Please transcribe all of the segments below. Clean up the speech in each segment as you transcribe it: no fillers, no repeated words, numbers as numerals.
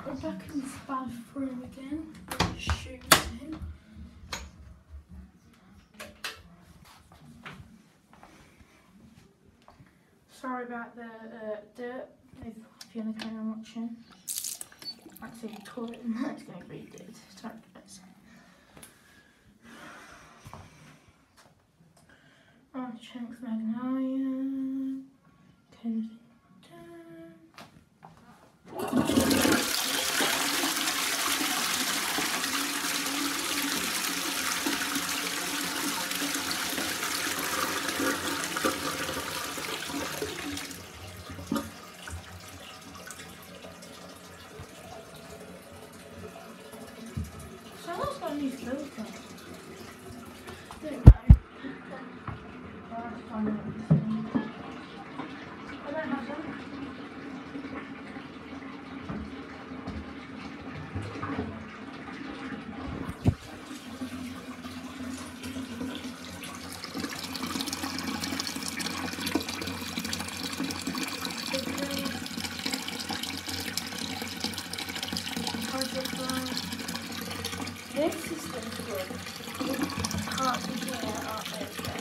We're back in this bathroom again. Shoes in. Sorry about the dirt. If you're on the camera watching, actually the toilet and that's going to be dirt. Sorry guys. Shanks Magnolia. Kensington. Someone's got a new filter. Don't know. I don't have them. This is the good. Can't see it up there.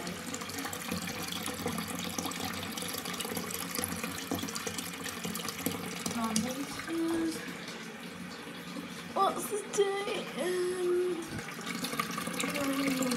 What's the date?